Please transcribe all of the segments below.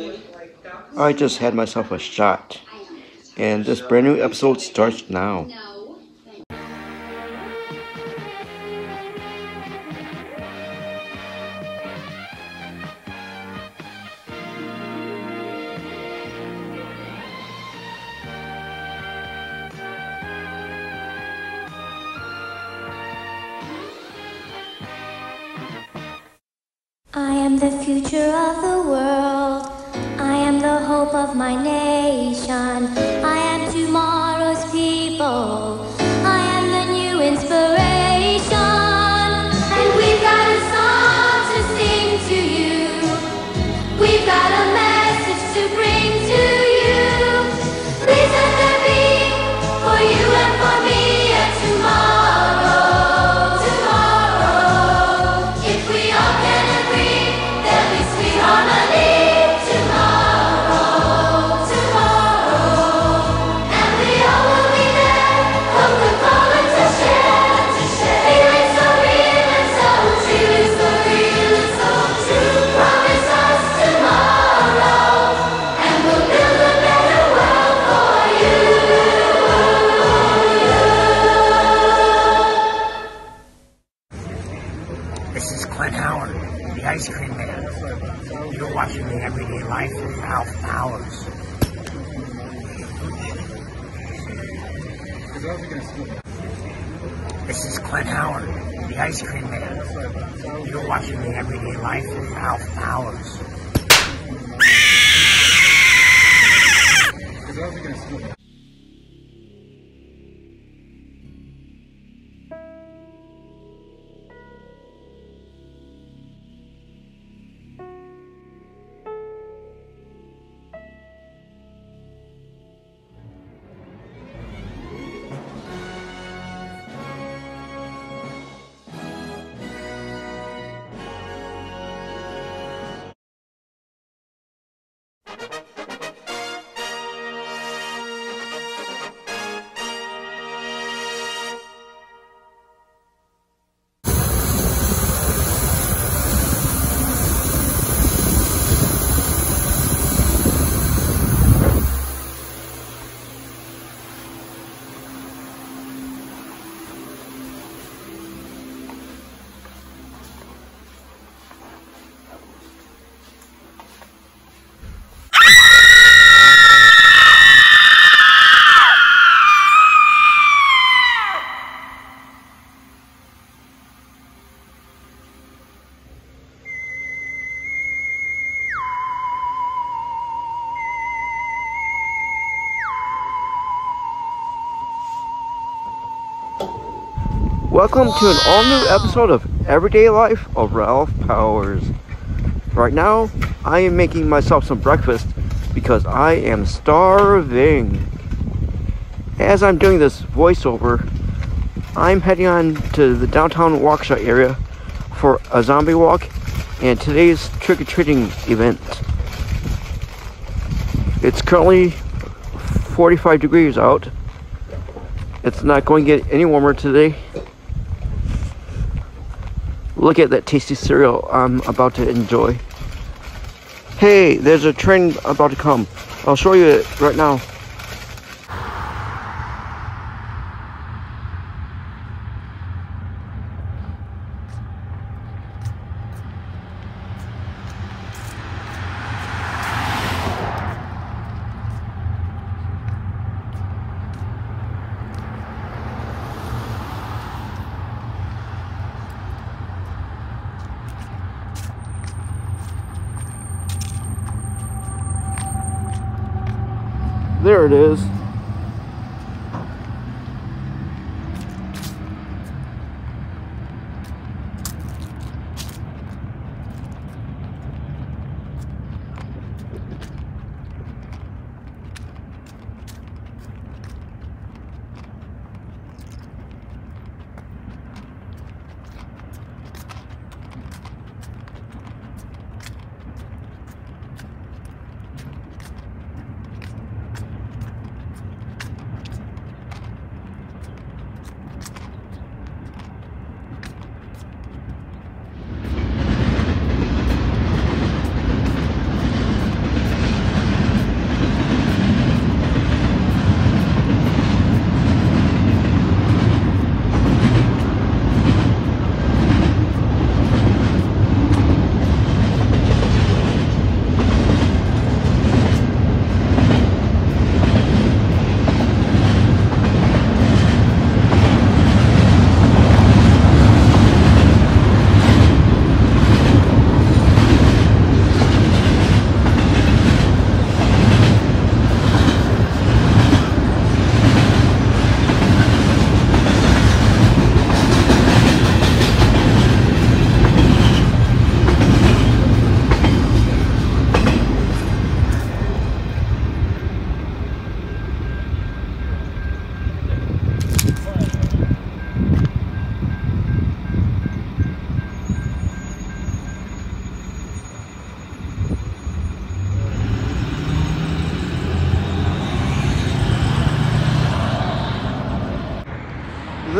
I just had myself a shot, and this brand new episode starts now. I am the future of the world. I am the hope of my nation. I am tomorrow's people. I am the new inspiration. And we've got a song to sing to you. We've got a message to bring to you. Please let there be for you and for me a tomorrow. Tomorrow. If we all can agree, there'll be sweet harmony. The ice cream man. You're watching the everyday life of Ralph Powers. This is Clint Howard, the ice cream man. You're watching the everyday life of Ralph Powers. Welcome to an all-new episode of Everyday Life of Ralph Powers. Right now, I am making myself some breakfast because I am starving. As I'm doing this voiceover, I'm heading on to the downtown Waukesha area for a zombie walk and today's trick-or-treating event. It's currently 45 degrees out. It's not going to get any warmer today. Look at that tasty cereal I'm about to enjoy. Hey, there's a train about to come. I'll show you it right now. There it is.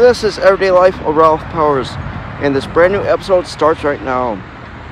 This is Everyday Life of Ralph Powers, and this brand new episode starts right now.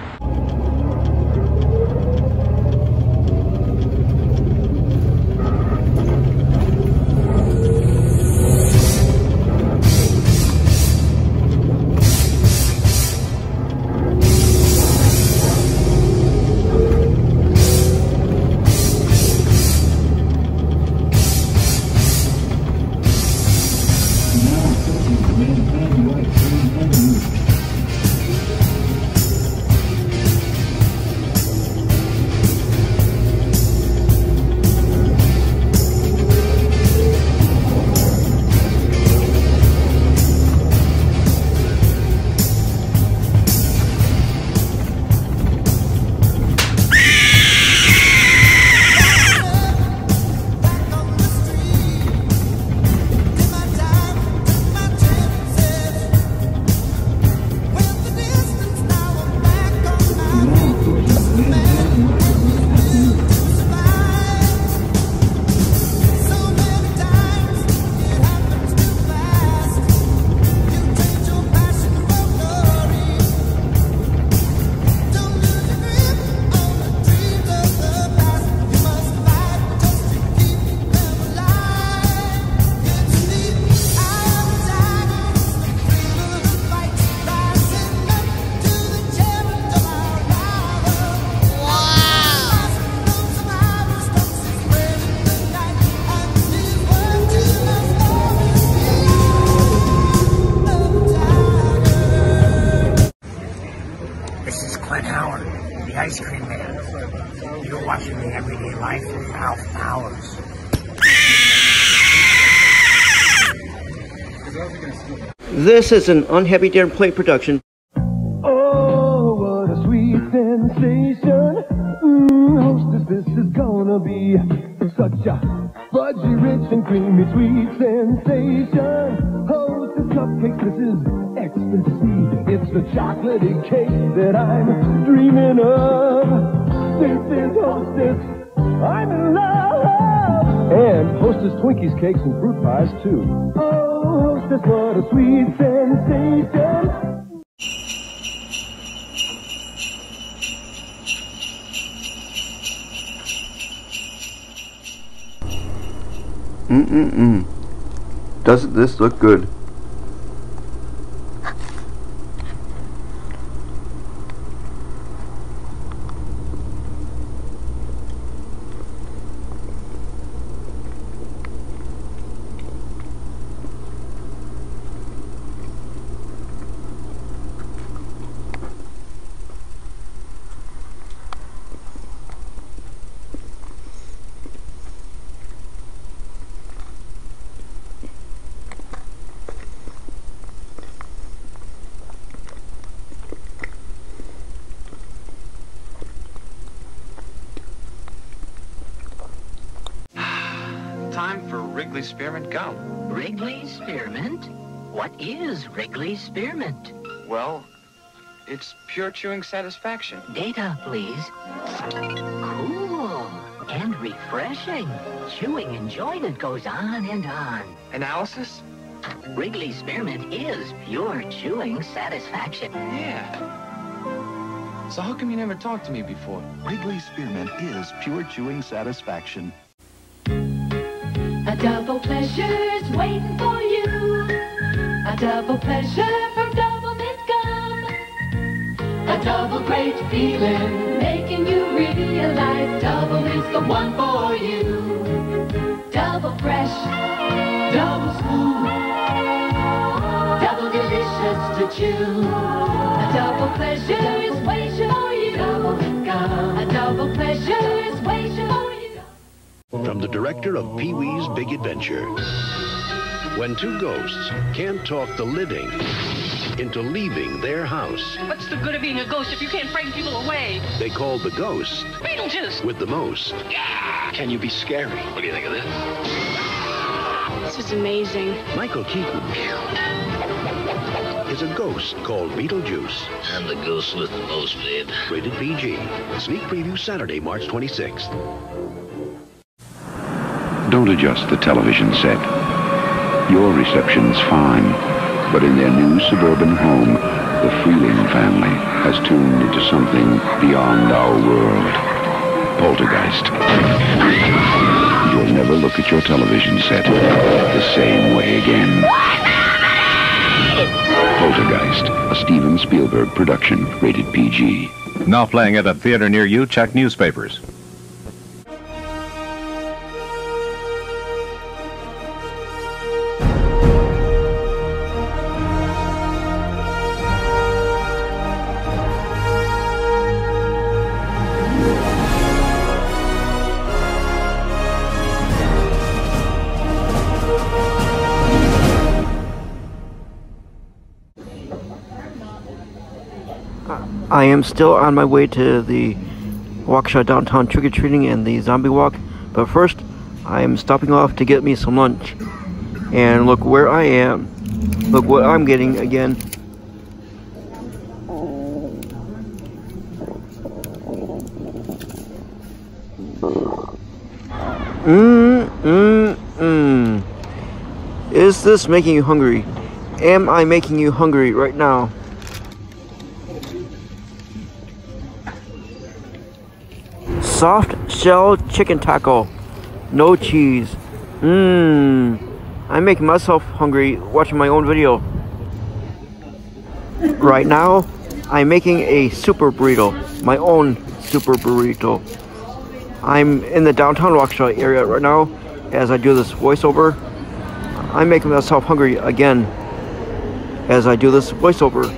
The ice cream man. You're watching the Everyday Life of Ralph Powers. This is an Unhappy Darren Plate production. Oh, what a sweet sensation. Hostess, this is gonna be such a fudgy, rich and creamy sweet sensation. Hostess cupcakes, this is ecstasy. It's the chocolatey cake that I'm dreaming of. This is Hostess, I'm in love. And Hostess Twinkies, cakes, and fruit pies too. Oh, Hostess, what a sweet sensation. Doesn't this look good? Time for Wrigley Spearmint Gum. Wrigley Spearmint? What is Wrigley Spearmint? Well, it's pure chewing satisfaction. Data, please. Cool and refreshing. Chewing enjoyment goes on and on. Analysis? Wrigley Spearmint is pure chewing satisfaction. Yeah. So how come you never talked to me before? Wrigley Spearmint is pure chewing satisfaction. A double pleasure's waiting for you. A double pleasure from Double Mint Gum. A double great feeling, making you realize Double is the one for you. Double fresh, double smooth, double delicious to chew. A double pleasure is waiting for you. Double Mint Gum. A double pleasure is waiting for you. From the director of Pee-wee's Big Adventure. When two ghosts can't talk the living into leaving their house, What's the good of being a ghost if you can't frighten people away? they call the ghost Beetlejuice! with the most. Can you be scary? What do you think of this? This is amazing. Michael Keaton is a ghost called Beetlejuice. I'm the ghost with the most, babe. Rated PG. Sneak preview Saturday, March 26th. Don't adjust the television set. Your reception's fine. But in their new suburban home, the Freeling family has tuned into something beyond our world. Poltergeist. You'll never look at your television set the same way again. Poltergeist, a Steven Spielberg production, rated PG. Now playing at a theater near you, check newspapers. I am still on my way to the Waukesha downtown trick-or-treating and the zombie walk, but first I am stopping off to get me some lunch. And look where I am. Look what I'm getting again. Is this making you hungry? Am I making you hungry right now? Soft shell chicken taco, no cheese. I'm making myself hungry watching my own video. Right now, I'm making a super burrito, my own super burrito. I'm in the downtown Waukesha area right now as I do this voiceover. I'm making myself hungry again as I do this voiceover.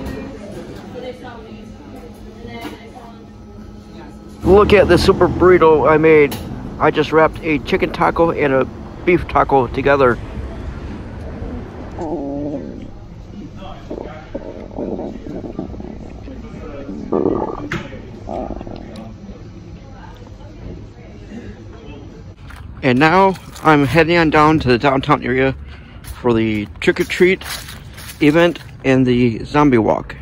Look at the super burrito I made. I just wrapped a chicken taco and a beef taco together. And now I'm heading on down to the downtown area for the trick-or-treat event and the zombie walk.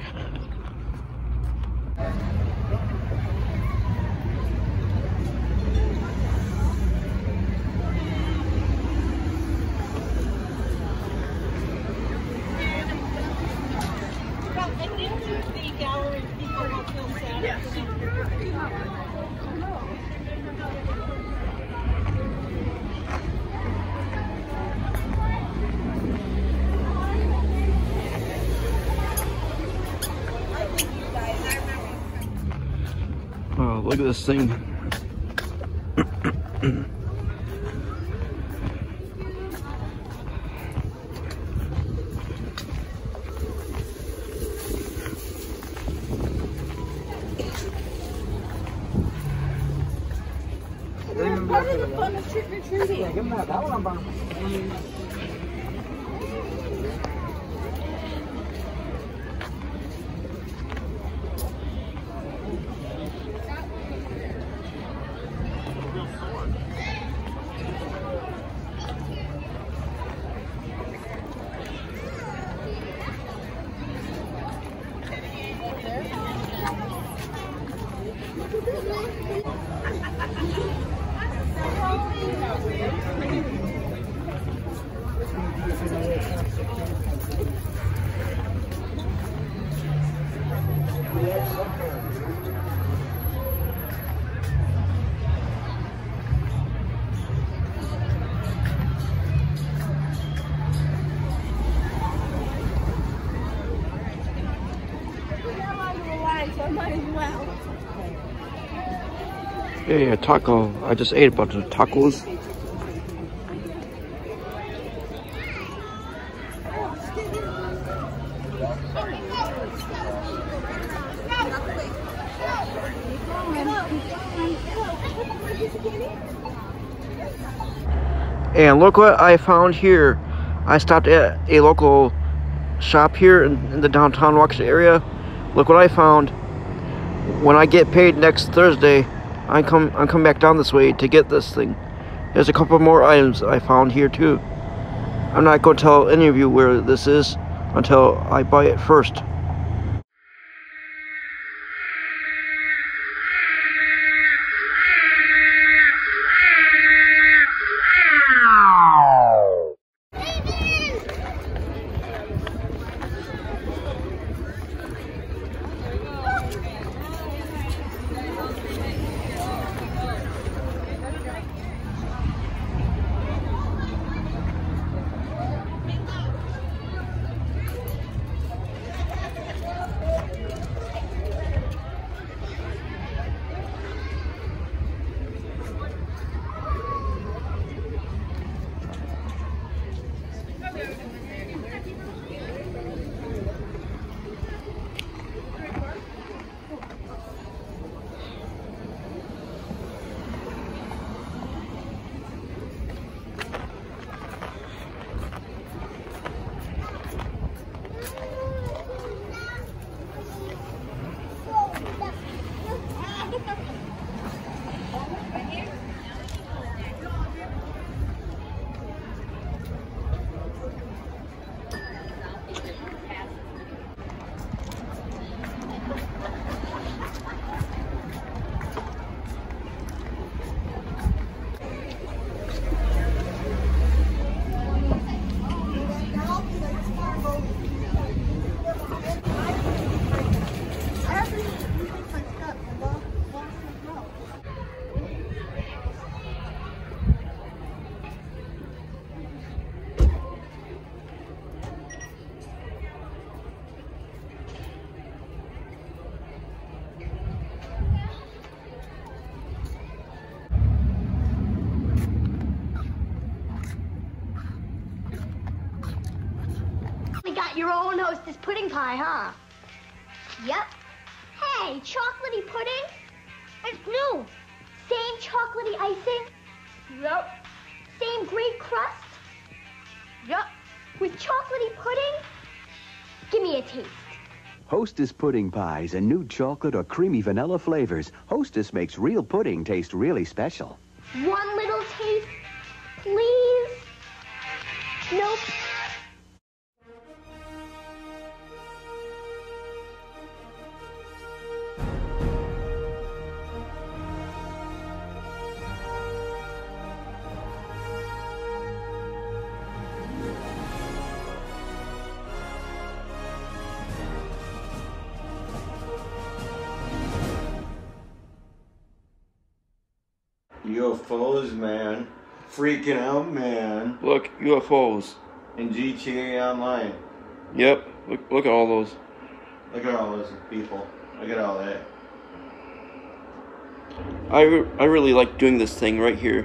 Oh, look at this thing. Hey, a taco. I just ate a bunch of tacos. And look what I found here. I stopped at a local shop here in the downtown Waukesha area. Look what I found. When I get paid next Thursday, I'm coming back down this way to get this thing. There's a couple more items I found here too. I'm not going to tell any of you where this is until I buy it first. Hostess pudding pie, huh? Yep. Hey, chocolatey pudding? It's new. Same chocolatey icing? Yep. Same great crust? Yep. With chocolatey pudding? Give me a taste. Hostess pudding pies and new chocolate or creamy vanilla flavors. Hostess makes real pudding taste really special. One little taste, please? Nope. UFOs, man. Freaking out, man. Look, UFOs. In GTA Online. Yep, look at all those. Look at all those people. Look at all that. I really like doing this thing right here.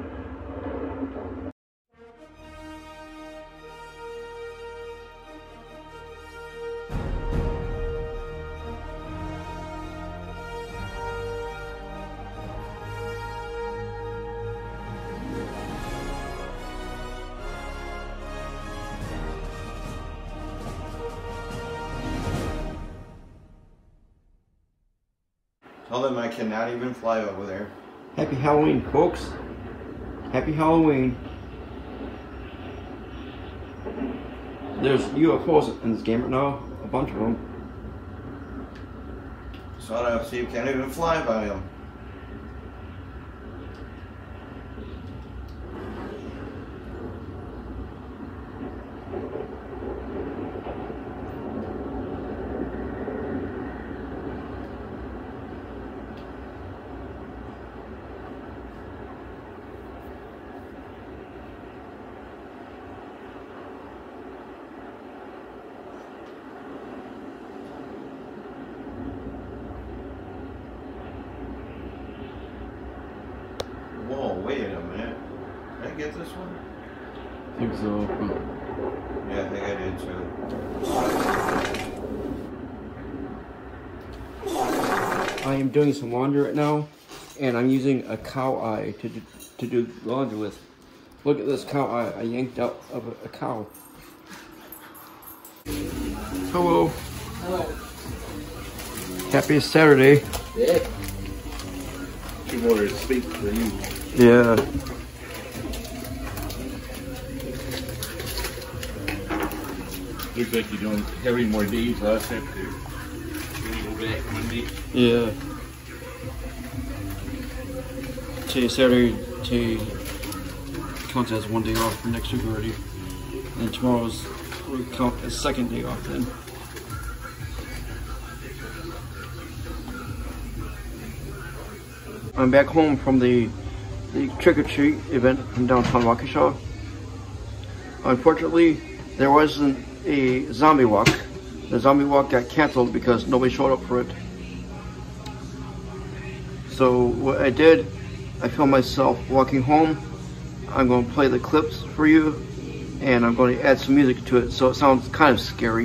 Tell them I cannot even fly over there. Happy Halloween, folks. Happy Halloween. There's UFOs in this game right now. A bunch of them. So I see you can't even fly by them. Whoa, wait a minute. Did I get this one? I think so. Yeah, I think I did too. I am doing some laundry right now, and I'm using a cow eye to do laundry with. Look at this cow eye I yanked out of a cow. Hello. Hello. Happy Saturday. Yeah. She wanted to speak for you. Yeah. Looks like you don't have any more days left after you go back Monday. Yeah. Today's Saturday, today counts as one day off for next week already. And tomorrow's will count as second day off then. I'm back home from the trick-or-treat event in downtown Waukesha. Unfortunately, there wasn't a zombie walk. The zombie walk got canceled because nobody showed up for it. So what I did, I filmed myself walking home. I'm going to play the clips for you, and I'm going to add some music to it so it sounds kind of scary.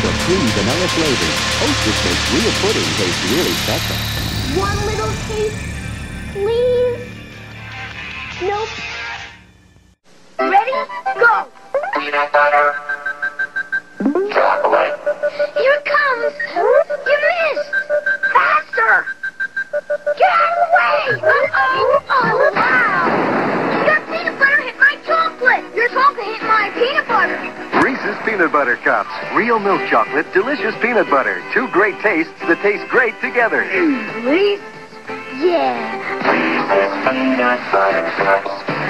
chocolate or creamy vanilla flavors. Hostess makes real pudding taste really special. One little taste, please? Nope. Ready? Go! Peanut butter. Chocolate. Here it comes! You missed! Faster! Get out of the way! Oh, wow! Your peanut butter hit my chocolate! Your chocolate hit my peanut butter! Reese's Peanut Butter Cups. Real milk chocolate, delicious peanut butter. Two great tastes that taste great together. Reese's? Yeah. Reese's Peanut Butter Cups.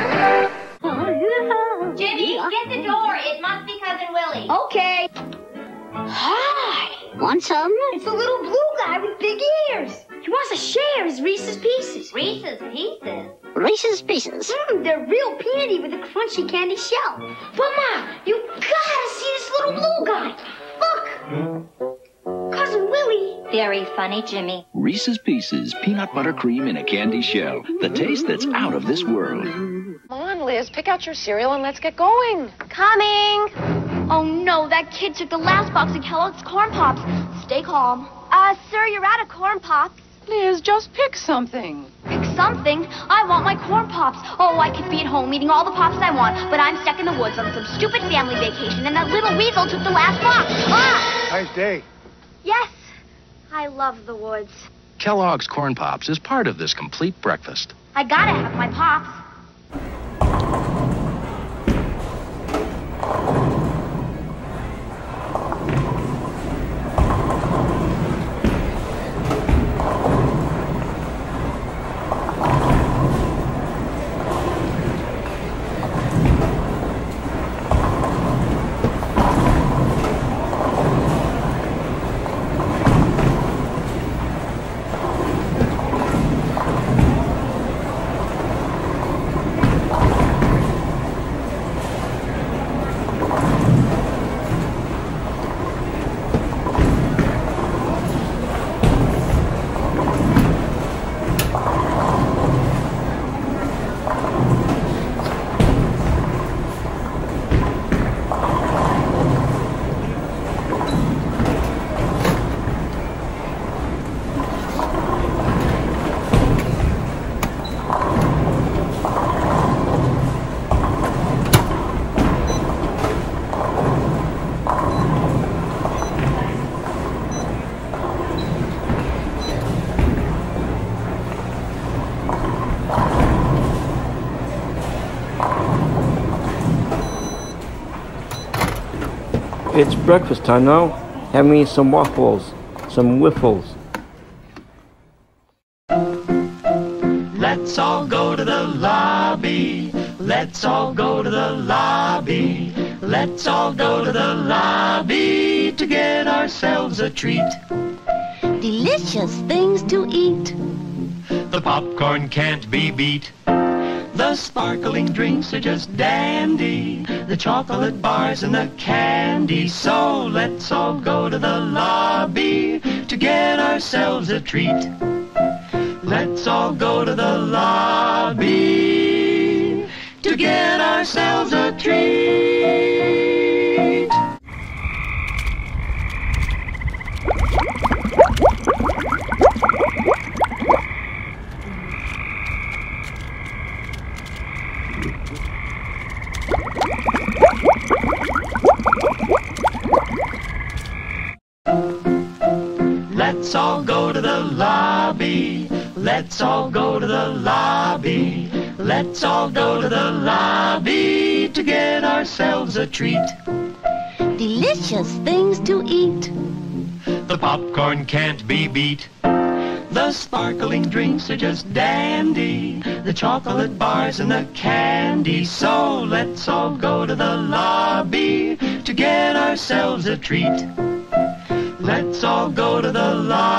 Jimmy, get the door. It must be Cousin Willie. Okay. Hi. Want some? It's the little blue guy with big ears. He wants to share his Reese's Pieces. Reese's Pieces? Reese's Pieces? They're real peanutty with a crunchy candy shell. But, Ma, you gotta see this little blue guy. Look. Cousin Willie. Very funny, Jimmy. Reese's Pieces, peanut butter cream in a candy shell. The taste that's out of this world. Come on, Liz, pick out your cereal and let's get going. Coming. Oh, no, that kid took the last box of Kellogg's Corn Pops. Stay calm. Sir, you're out of Corn Pops. Liz, just pick something. Pick something? I want my Corn Pops. Oh, I could be at home eating all the Pops I want, but I'm stuck in the woods on some stupid family vacation, and that little weasel took the last box. Ah! Nice day. Yes, I love the woods. Kellogg's Corn Pops is part of this complete breakfast. I gotta have my Pops. It's breakfast time now. Have me some waffles, some wiffles. Let's all go to the lobby. Let's all go to the lobby. Let's all go to the lobby to get ourselves a treat. Delicious things to eat. The popcorn can't be beat. The sparkling drinks are just dandy. The chocolate bars and the candy. So let's all go to the lobby to get ourselves a treat. Let's all go to the lobby to get ourselves a treat. Let's all go to the lobby. Let's all go to the lobby. Let's all go to the lobby to get ourselves a treat. Delicious things to eat. The popcorn can't be beat. The sparkling drinks are just dandy. The chocolate bars and the candy. So let's all go to the lobby to get ourselves a treat. Let's all go to the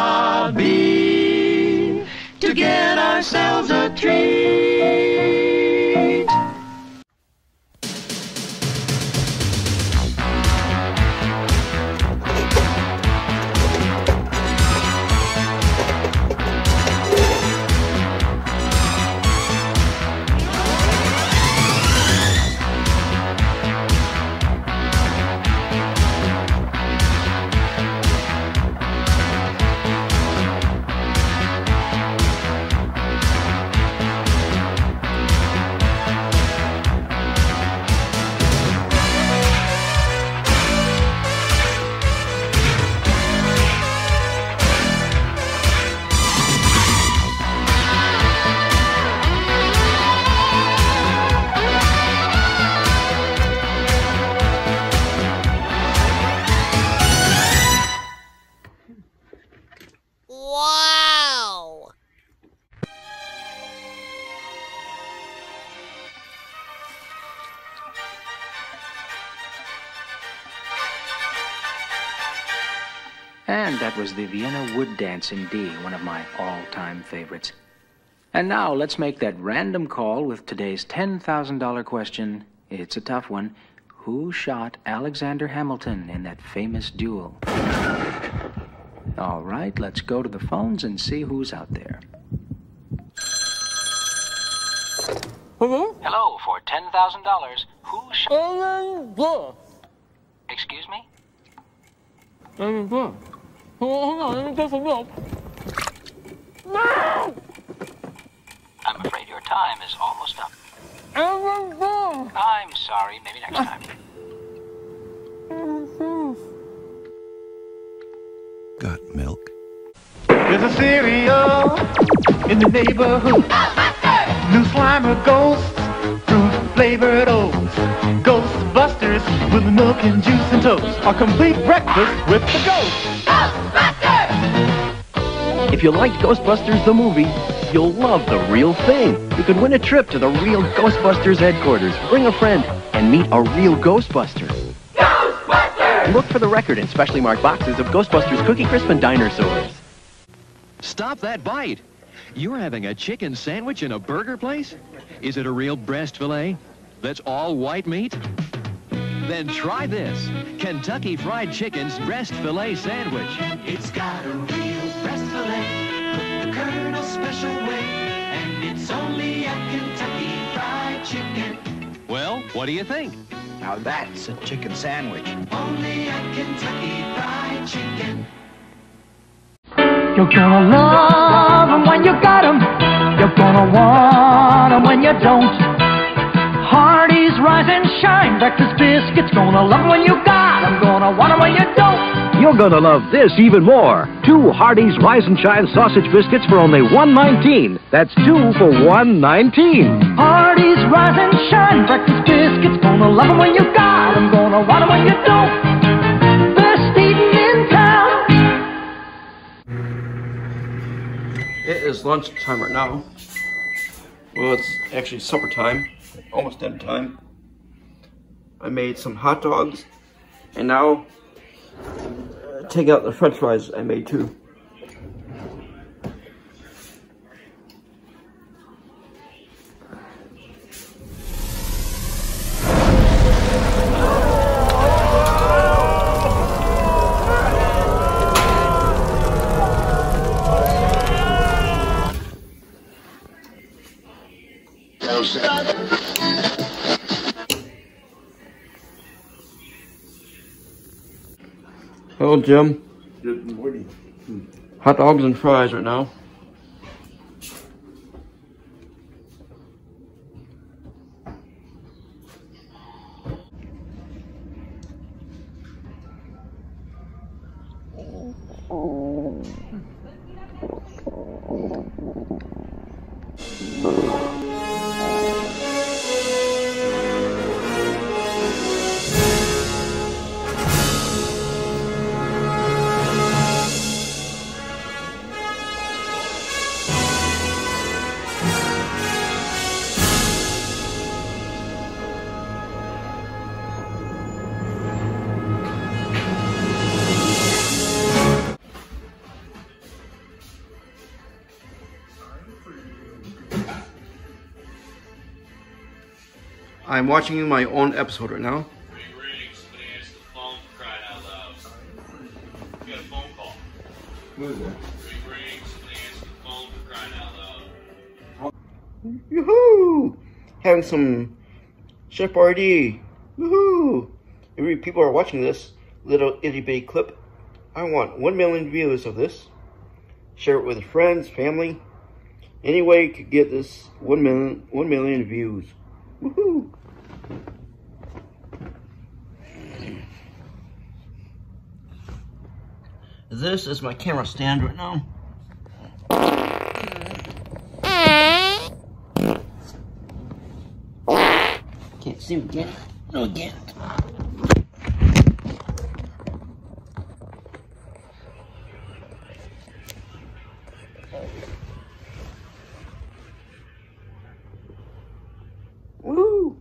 lobby to get ourselves a treat. And that was the Vienna Wood Dance in D, one of my all-time favorites. And now let's make that random call with today's $10,000 question. It's a tough one. Who shot Alexander Hamilton in that famous duel? All right, let's go to the phones and see who's out there. Hello? Hello, for $10,000, who shot... Excuse me? Hold on, let me get some milk. No! I'm afraid your time is almost up. I'm sorry, maybe next time. Got milk? There's a cereal in the neighborhood. New Slimer ghosts, fruit-flavored oats. Ghostbusters with milk and juice and toast. A complete breakfast with the ghosts. If you liked Ghostbusters the movie, you'll love the real thing. You can win a trip to the real Ghostbusters headquarters, bring a friend, and meet a real Ghostbuster. Ghostbusters! Look for the record in specially marked boxes of Ghostbusters Cookie Crisp and Dinosaurs. Stop that bite! You're having a chicken sandwich in a burger place? Is it a real breast fillet? That's all white meat? Then try this. Kentucky Fried Chicken's breast fillet sandwich. It's got a real breast fillet, cooked the Colonel's special way, and it's only a Kentucky Fried Chicken. Well, what do you think? Now that's a chicken sandwich. Only a Kentucky Fried Chicken. You're gonna love 'em when you got 'em. You're gonna want 'em when you don't. Hardee's Rise and Shine breakfast biscuits. Gonna love 'em when you got 'em. Gonna want 'em when you don't. You're gonna love this even more. 2 Hardee's Rise and Shine sausage biscuits for only $1.19. That's 2 for $1.19. Hardee's Rise and Shine breakfast biscuits. Gonna love 'em when you got 'em. Gonna want 'em when you don't. Best eating in town. It is lunchtime right now. Well, it's actually supper time. Almost dinner time. I made some hot dogs, and now take out the french fries I made too. Hello, Jim. Good morning. Hot dogs and fries right now. I'm watching my own episode right now. Who is that? Yoo-hoo! Having some Chef RD. Woohoo! If people are watching this little itty bitty clip, I want 1 million views of this. Share it with friends, family. Any way you could get this 1 million views. Woohoo! This is my camera stand right now. Can't see me again. No, again. Woo!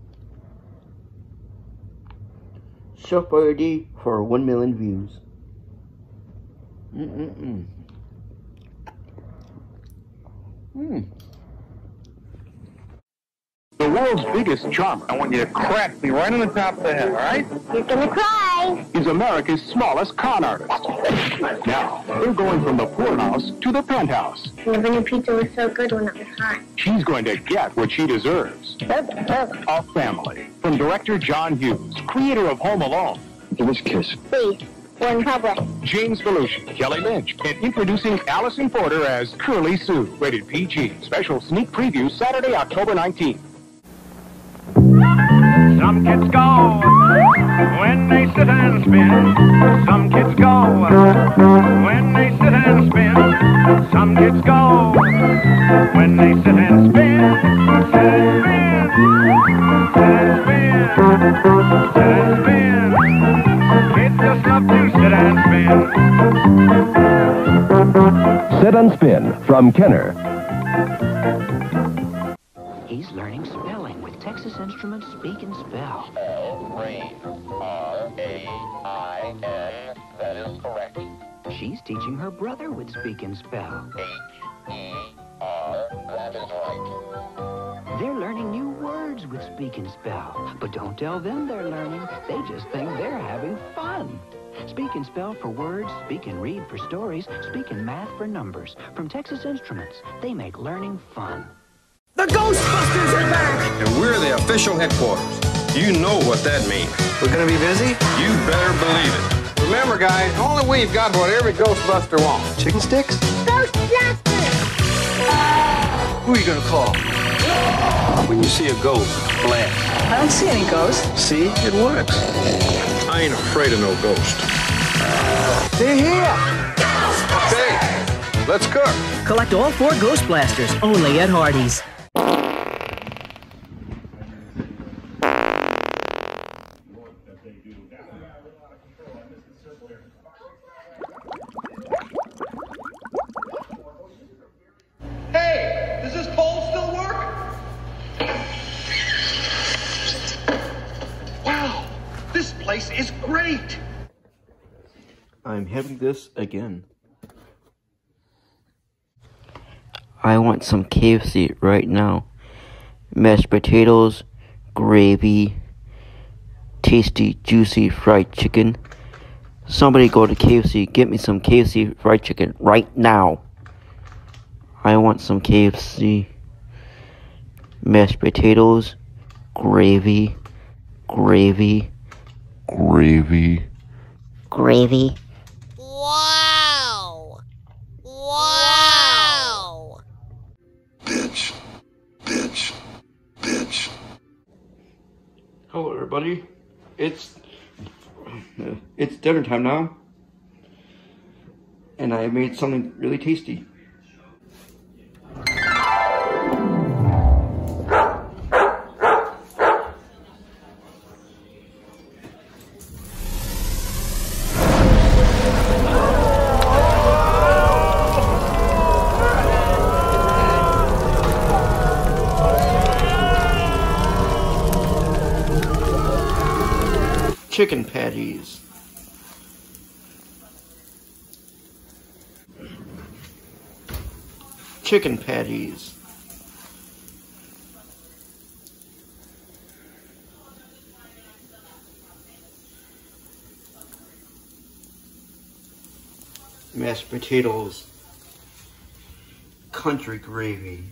Chef RD for 1 million views. The world's biggest charmer. I want you to crack me right on the top of the head, all right? You're gonna cry. Is America's smallest con artist. Now, they're going from the poorhouse to the penthouse. Never knew pizza was so good when it was hot. She's going to get what she deserves. A family. From director John Hughes, creator of Home Alone. Give us a kiss. Please. We're in public. James Belushi, Kelly Lynch, and introducing Allison Porter as Curly Sue. Rated PG. Special sneak preview Saturday, October 19th. Some kids go when they sit and spin. Some kids go when they sit and spin. Some kids go when they sit and spin. Sit and spin. Sit and spin. Sit and spin. Kids just love to sit and spin. Sit and Spin from Kenner. He's learning spelling with Texas Instruments Speak and Spell. Rain. R-A-I-N. That is correct. She's teaching her brother with Speak and Spell. H-E-R. That is right. They're learning new words with Speak and Spell. But don't tell them they're learning. They just think they're having fun. Speak and Spell for words, Speak and Read for stories, Speak and Math for numbers. From Texas Instruments, they make learning fun. The Ghostbusters are back! And we're the official headquarters. You know what that means. We're gonna be busy? You better believe it. Remember, guys, only we've got what every Ghostbuster wants. Chicken sticks? Ghostbusters! Who are you gonna call? When you see a ghost, blast. I don't see any ghosts. See? It works. I ain't afraid of no ghost. They're here! Okay, let's cook. Collect all 4 Ghost Blasters, only at Hardee's. Hey, does this pole still work? Wow, this place is great. I'm having this again. I want some KFC right now. Mashed potatoes, gravy, tasty, juicy fried chicken. Somebody go to KFC, get me some KFC fried chicken right now. I want some KFC. Mashed potatoes, gravy, gravy, gravy, gravy. Wow! Wow! Bitch. Bitch. Bitch. Hello everybody. It's dinner time now. And I made something really tasty. Chicken patties. Chicken patties. Mashed potatoes. Country gravy.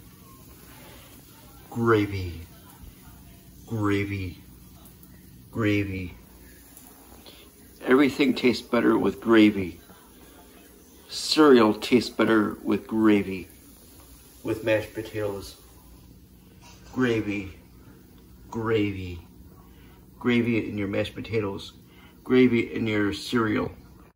Gravy. Gravy. Gravy. Everything tastes better with gravy. Cereal tastes better with gravy. With mashed potatoes. Gravy. Gravy. Gravy in your mashed potatoes. Gravy in your cereal.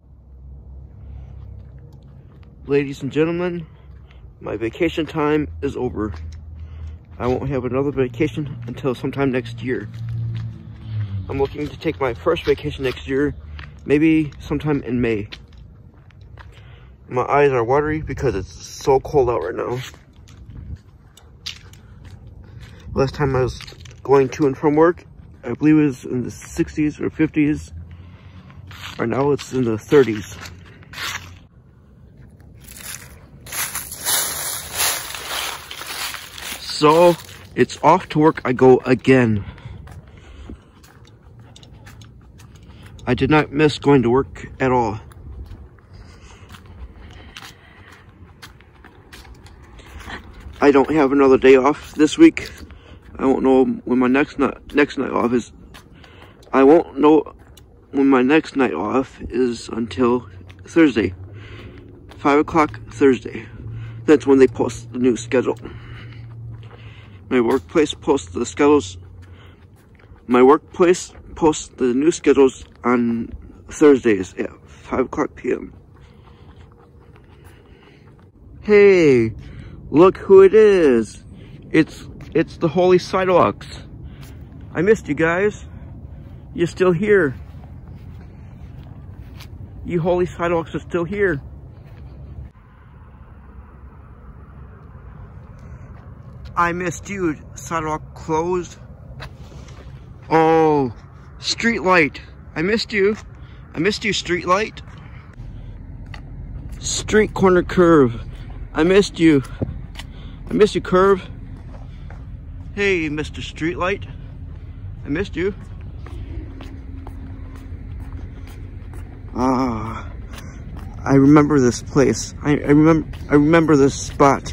Ladies and gentlemen, my vacation time is over. I won't have another vacation until sometime next year. I'm looking to take my first vacation next year. Maybe sometime in May. My eyes are watery because it's so cold out right now. Last time I was going to and from work, I believe it was in the 60s or 50s. Right now it's in the 30s. So, it's off to work I go again. I did not miss going to work at all. I don't have another day off this week. I won't know when my next night off is. I won't know when my next night off is until Thursday. 5 o'clock Thursday. That's when they post the new schedule. My workplace posts the schedules. My workplace posts the new schedules on Thursdays at 5 o'clock p.m. Hey, look who it is. It's the Holy Sidewalks. I missed you guys. You're still here. You Holy Sidewalks are still here. I missed you. Sidewalk closed. Oh, street light. I missed you. I missed you, street light. Street corner curve. I missed you. I missed you, curve. Hey, Mr. Streetlight. I missed you. Ah, I remember this place. I remember this spot.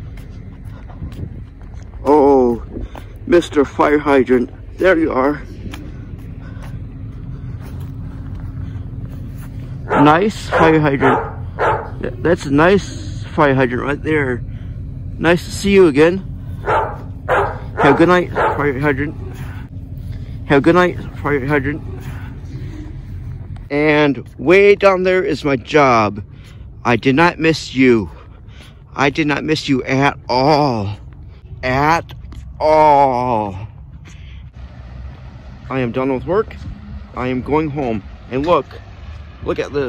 Oh, Mr. Fire Hydrant. There you are. Nice fire hydrant. That's a nice fire hydrant right there. Nice to see you again. Have a good night, fire hydrant. Have a good night, fire hydrant. And way down there is my job. I did not miss you. I did not miss you at all. At all. I am done with work. I am going home. And look at this.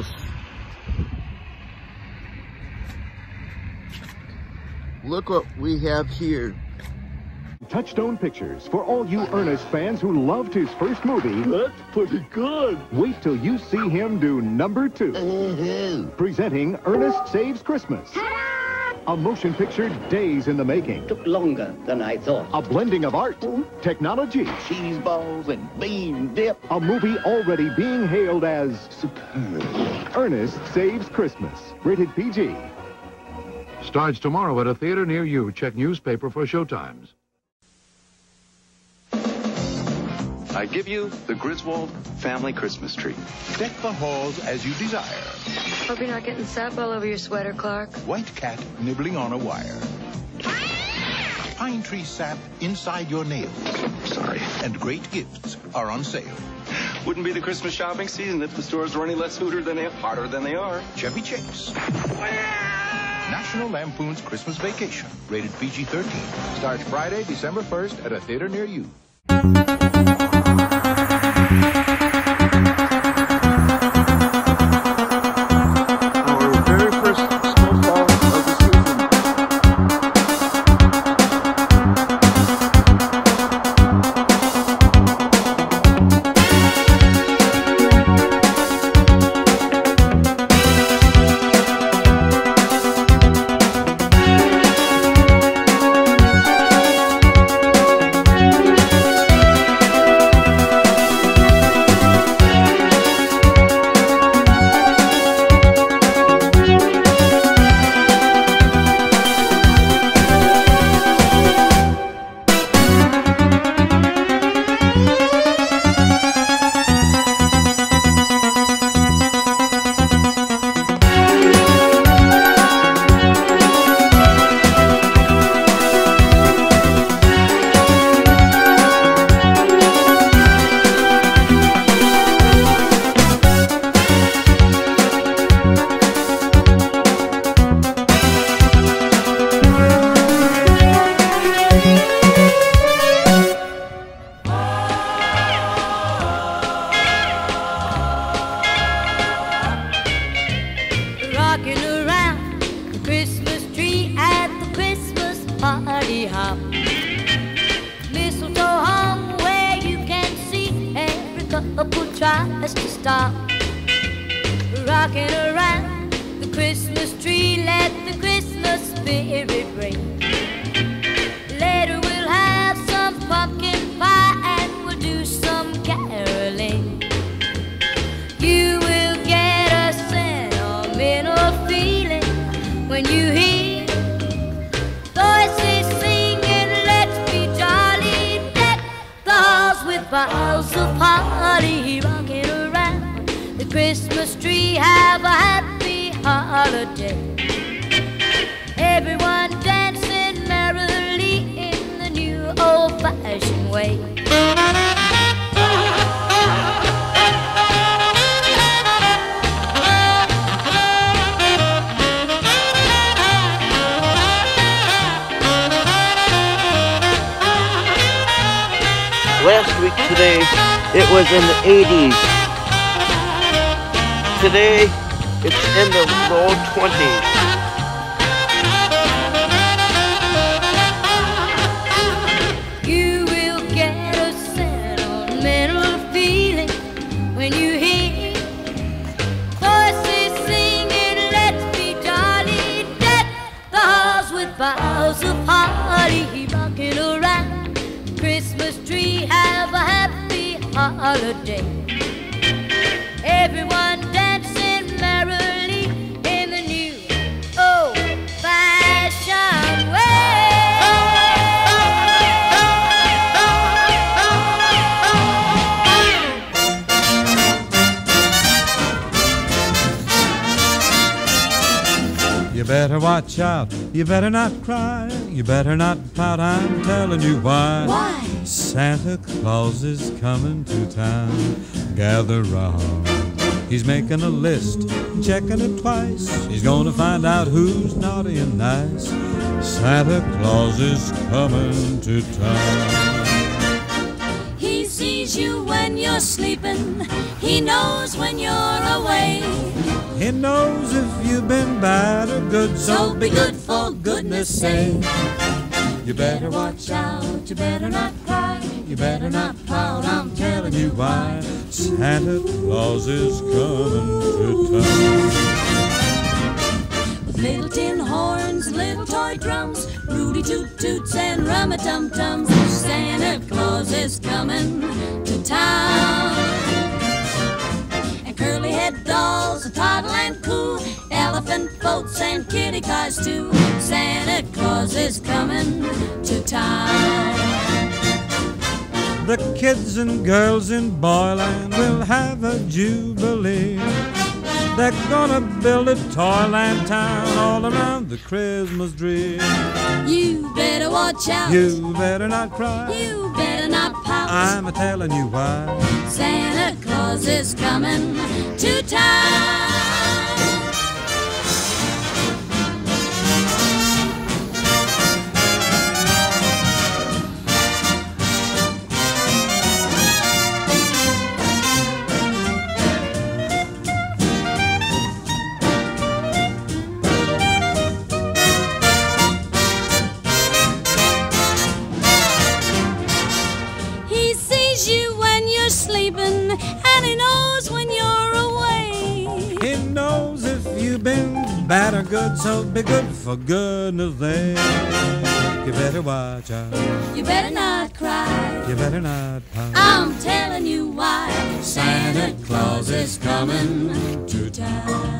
Look what we have here. Touchstone Pictures, for all you Ernest fans who loved his first movie. That's pretty good. Wait till you see him do number 2. Presenting Ernest Saves Christmas. A motion picture days in the making. Took longer than I thought. A blending of art, technology, cheese balls and bean dip. A movie already being hailed as superb. Ernest Saves Christmas. Rated PG. Starts tomorrow at a theater near you. Check newspaper for showtimes. I give you the Griswold family Christmas tree. Deck the halls as you desire. Hope you're not getting sap all over your sweater, Clark. White cat nibbling on a wire. Pine tree sap inside your nails. Sorry. And great gifts are on sale. Wouldn't be the Christmas shopping season if the stores were any less harder than they are. Chevy Chase. National Lampoon's Christmas Vacation. Rated PG-13. Starts Friday, December 1st at a theater near you. Rocking around the Christmas tree at the Christmas party hop. Mistletoe hung where you can see every couple tries to stop. Rocking around the Christmas tree, let the Christmas spirit ring. Let mental feeling when you hear voices singing, let's be jolly, deck the halls with boughs of holly, rocking around the Christmas tree, have a happy holiday. Everyone dancing merrily in the new old-fashioned way. Last week today, it was in the 80s. Today, it's in the low 20s. You will get a sentimental feeling when you hear voices singing, let's be jolly, deck the halls with boughs of holly, rocking around the Christmas tree, have a happy holiday. Everyone dancing merrily in the new old-fashioned way. You better watch out, you better not cry, you better not pout, I'm telling you why. Why? Santa Claus is coming to town, gather round. He's making a list, checking it twice, he's gonna find out who's naughty and nice. Santa Claus is coming to town. He sees you when you're sleeping, he knows when you're away. He knows if you've been bad or good, So be good for goodness sake. You better watch out, you better not cry, you better not pout, I'm telling you why. Santa Claus is coming to town. With little tin horns and little toy drums, Rudy Toot Toots and Rum-a-Tum-Tums, Santa Claus is coming to town. And curly-head dolls, a toddle and coo, elephant boats and kitty cars too, Santa Claus is coming to town. The kids and girls in Boyland will have a jubilee. They're gonna build a toyland town all around the Christmas tree. You better watch out, You better not cry, you better not pout, I'm a-telling you why. Santa Claus is coming to town. He sees you when you're sleeping, and he knows when you're away. He knows if you've been bad or good, so be good for goodness sake. You better watch out, You better not cry, you better not pout. I'm telling you why. Santa Claus is coming to town.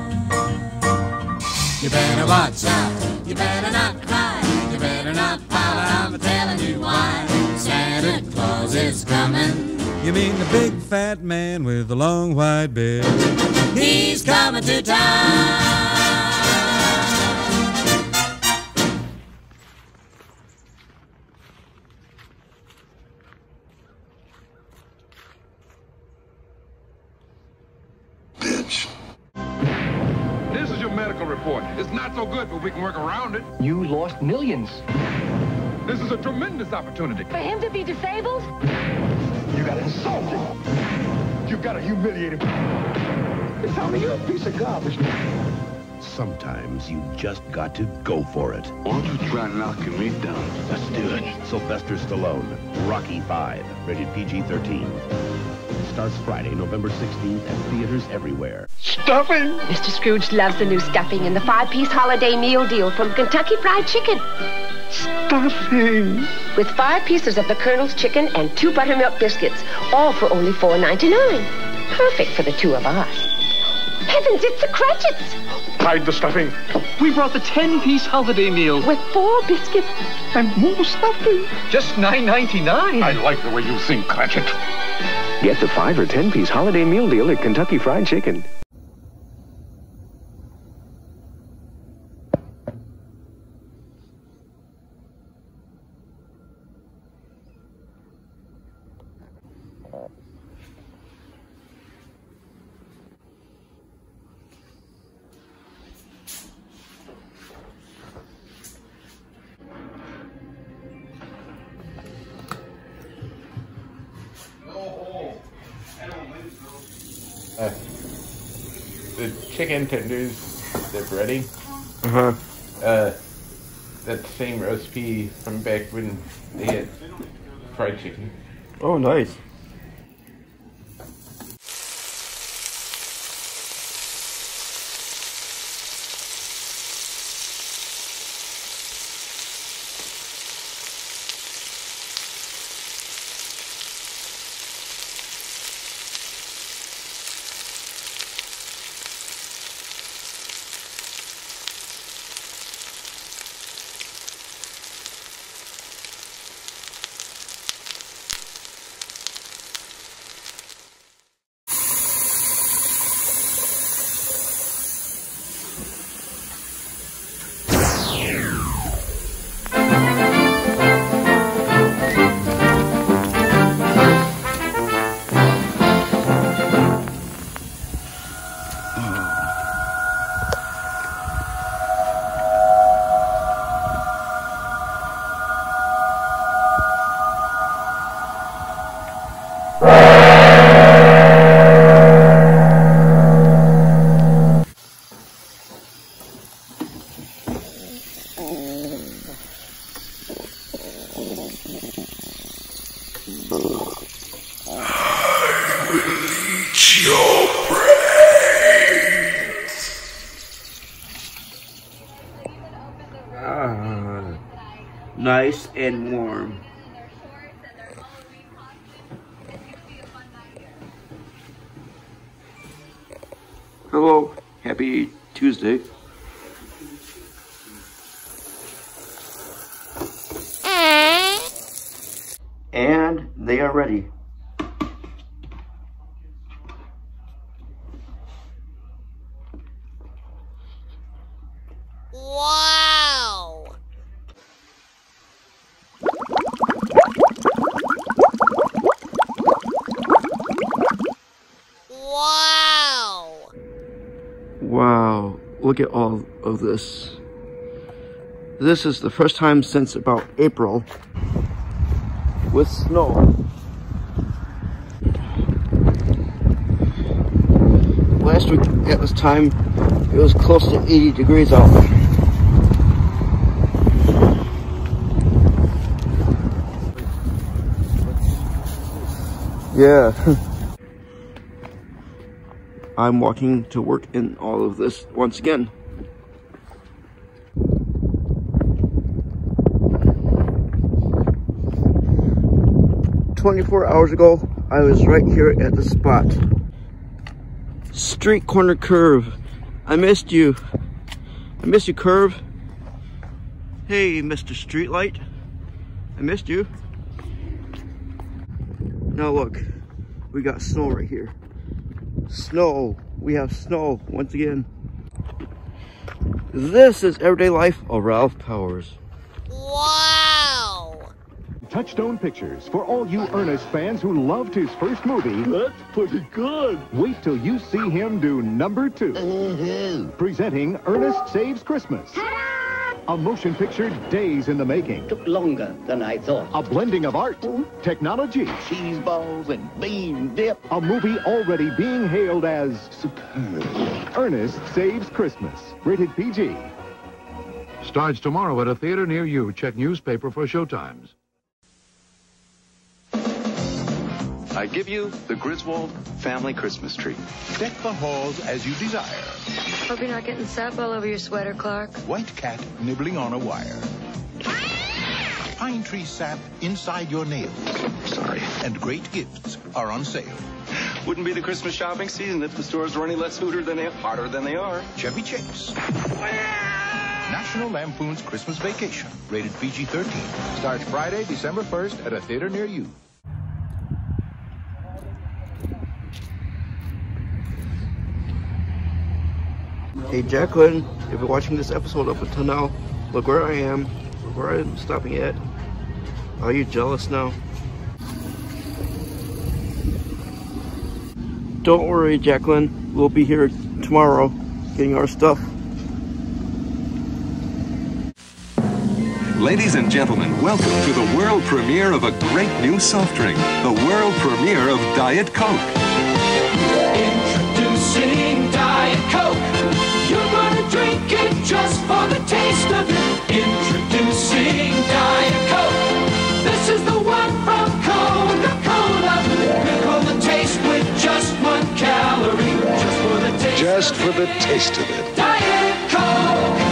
You better watch out, You better not cry, you better not pout, I'm telling you why. Santa Claus is coming. you mean the big fat man with the long white beard. He's coming to town. This is your medical report. It's not so good, but we can work around it. You lost millions. This is a tremendous opportunity. For him to be disabled? You got to insult him. You got to humiliate him. It's only you, piece of garbage. Sometimes you just got to go for it. Why don't you try knocking me down? Let's do it. Sylvester Stallone, Rocky V, rated PG-13. Starts Friday, November 16th at theaters everywhere. Stuffing! Mr. Scrooge loves the new stuffing in the 5-piece holiday meal deal from Kentucky Fried Chicken. Stuffing! With 5 pieces of the Colonel's chicken and 2 buttermilk biscuits, all for only $4.99. Perfect for the 2 of us. heavens, it's the Cratchits! Hide the stuffing. We brought the 10-piece holiday meal. With 4 biscuits and more stuffing. Just $9.99. I like the way you think, Cratchit. Get the 5 or 10-piece holiday meal deal at Kentucky Fried Chicken. The chicken tenders, the breading. That same recipe from back when they had fried chicken. Oh, nice. Nice and warm. Hello, happy Tuesday. And they are ready. Wow! Wow! Wow, look at all of this. This is the first time since about April with snow. Last week at this time, it was close to 80 degrees out. Yeah. I'm walking to work in all of this once again. $24 ago, I was right here at the spot. Street corner curve. I missed you. I missed you, curve. Hey, Mr. Streetlight. I missed you. Now look, we got snow right here. Snow. We have snow once again. This is Everyday Life of Ralph Powers. Wow! Touchstone Pictures, for all you Ernest fans who loved his first movie. That's pretty good. Wait till you see him do number 2. Presenting Ernest Saves Christmas. A motion picture days in the making. Took longer than I thought. A blending of art, technology, cheese balls and bean dip. A movie already being hailed as superb. Ernest Saves Christmas. Rated PG. Starts tomorrow at a theater near you. Check newspaper for showtimes. I give you the Griswold family Christmas tree. Deck the halls as you desire. Hope you're not getting sap all over your sweater, Clark. White cat nibbling on a wire. Pine tree sap inside your nails. Sorry. And great gifts are on sale. Wouldn't be the Christmas shopping season if the stores were any less hotter than they are. Chevy Chase. National Lampoon's Christmas Vacation, rated PG-13. Starts Friday, December 1st at a theater near you. Hey Jacqueline, if you're watching this episode up until now, look where I am, look where I'm stopping at. Are you jealous now? Don't worry, Jacqueline, we'll be here tomorrow getting our stuff. Ladies and gentlemen, welcome to the world premiere of a great new soft drink, the world premiere of Diet Coke. Introducing Diet Coke. You're gonna drink it just for the taste of it. Introducing Diet Coke. This is the one from Coca-Cola. Recall the taste with just 1 calorie. Just for the taste. Just for the taste of it. Diet Coke.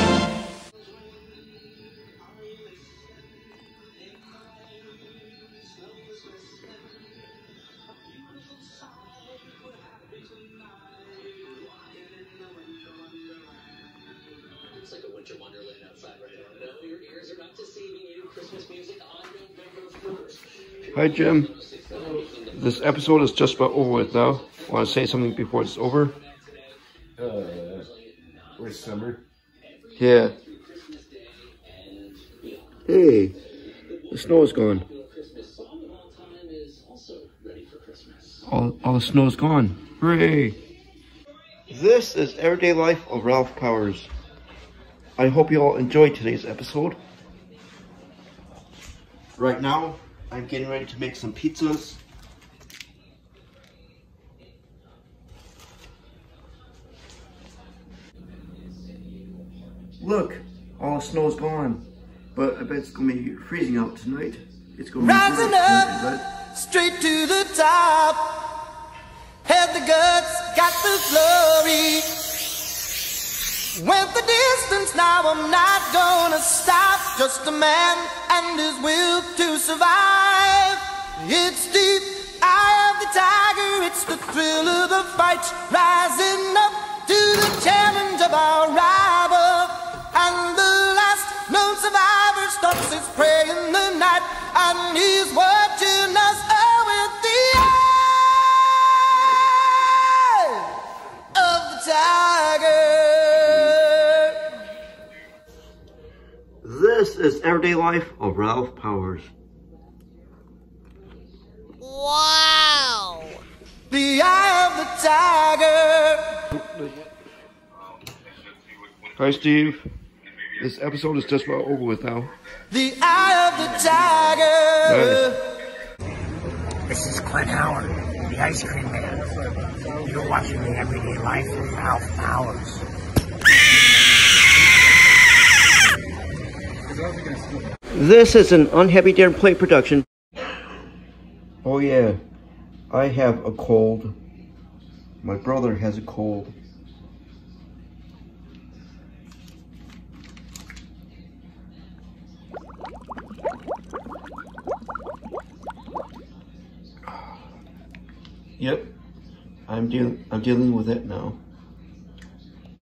It's like a winter wonderland outside right now. No, your ears are not deceiving you. Christmas music on November 1st. Hi Jim, this episode is just about over with now. Want to say something before it's over? Where's Summer? Yeah. Hey, the snow is gone. All the snow is gone. Hooray! This is Everyday Life of Ralph Powers. I hope you all enjoyed today's episode. Right now, I'm getting ready to make some pizzas. Look, all the snow's gone. But I bet it's gonna be freezing out tonight. It's gonna be Rising up, straight to the top. Had the guts, got the glory. Went the distance, now I'm not gonna stop. Just a man and his will to survive. It's the eye of the tiger, it's the thrill of the fight. Rising up to the challenge of our rival. And the last known survivor stalks his prey in the night. And he's watching us all with the eye of the tiger. This is Everyday Life of Ralph Powers. Wow! The eye of the tiger. Hi Steve. This episode is just about over with now. The eye of the tiger. Nice. This is Clint Howard, the ice cream man. You're watching the Everyday Life of Ralph Powers. This is an Unhappy Dare Play production. Oh yeah, I have a cold. My brother has a cold. Yep, I'm dealing with it now.